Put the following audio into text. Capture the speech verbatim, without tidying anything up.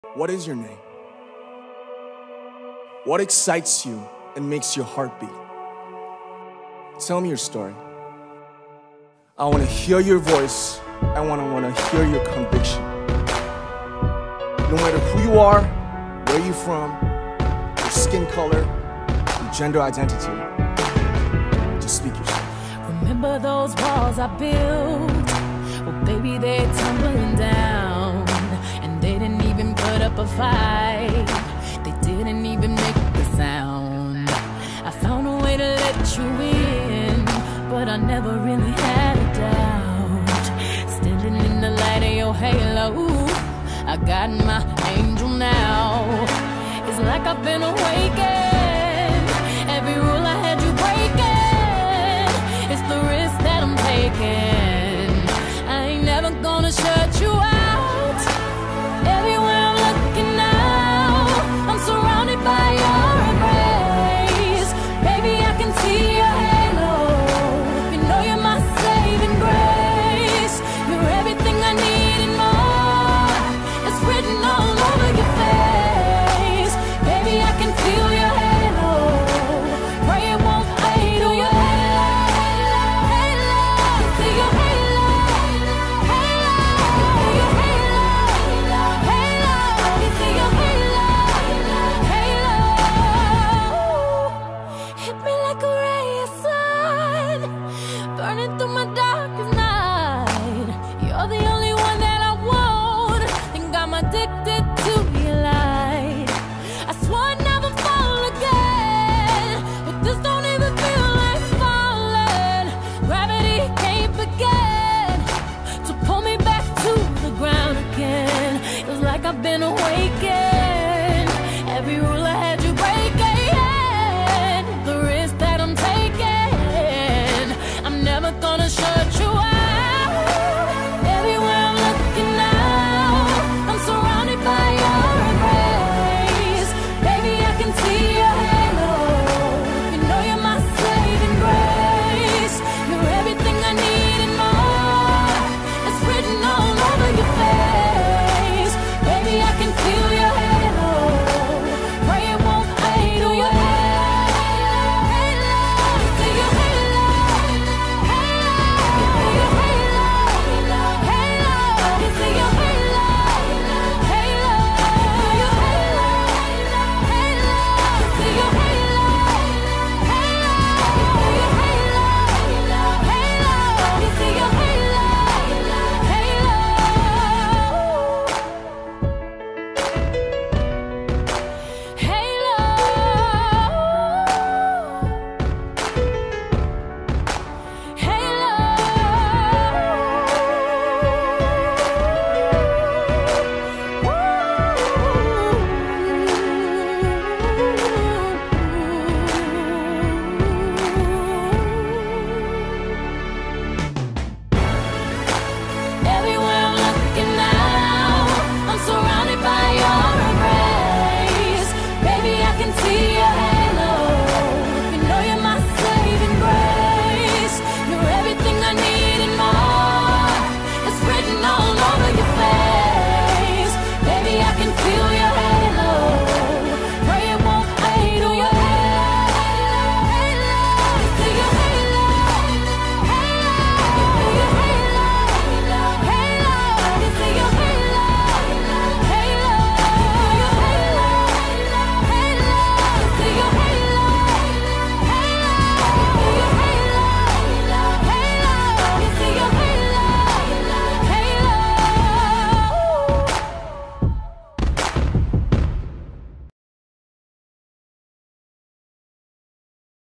What is your name? What excites you and makes your heart beat? Tell me your story. I want to hear your voice. I want to want to hear your conviction. No matter who you are, where you're from, your skin color, your gender identity, just speak your story. Remember those walls I built? Well, baby, they're tumbling down, and they didn't even put up a fight. They didn't even make the sound. I found a way to let you in, but I never really had a doubt. Standing in the light of your halo, I got my angel now. It's like I've been awakened. Every rule I had you breaking. It's the risk that I'm taking. I ain't never gonna shut you out. Everywhere I'm looking now, I'm surrounded by your embrace. Baby, I can see your halo. You know you're my saving grace. You're everything I need and more. It's written all over your face. Baby, I can feel your halo. Pray it won't fade. Oh, your halo, halo, see your halo, halo, your halo, halo, see your halo, halo. Hit me like a ray of sun, burning through my darkest night. You're the only one that I want. Think I'm addicted to your light. I swore I'd never fall again, but this don't even feel like falling. Gravity can't begin to pull me back to the ground again. It's like I've been awakened. Every rule I had you breaking. The risk that I'm taking, I'm never gonna shut you out. Everywhere I'm looking now, I'm surrounded by your embrace. Baby, I can see your halo. You know you're my saving grace. You're everything I need and more. It's written all over your face. Baby, I can feel your halo. Pray it won't fade. Oh, your halo, halo, see your halo, halo, your halo, halo, see your halo, halo, your halo, halo, see your halo, halo, your halo, halo, see your halo, everywhere I'm looking now, I'm surrounded by your